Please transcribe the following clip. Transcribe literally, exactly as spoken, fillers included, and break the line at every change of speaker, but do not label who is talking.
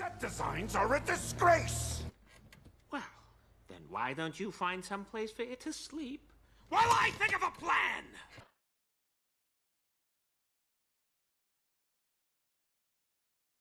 set designs are a disgrace!
Well, then why don't you find some place for it to sleep while I think of a plan?